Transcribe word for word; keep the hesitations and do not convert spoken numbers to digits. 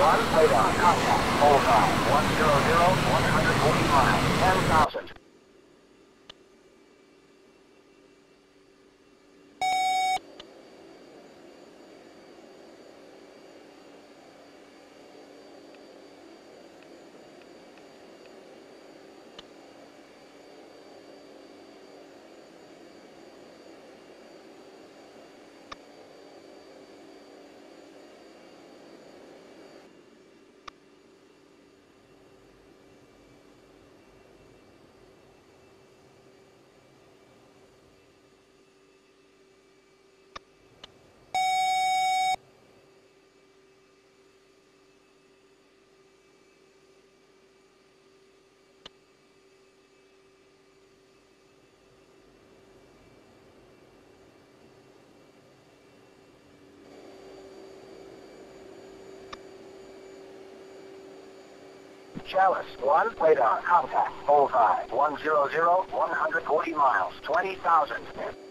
one, radar, contact, hold high, one zero zero, one hundred forty miles, ten thousand. Chalice, one, radar, contact, hold high, one zero zero, one hundred forty miles, twenty thousand.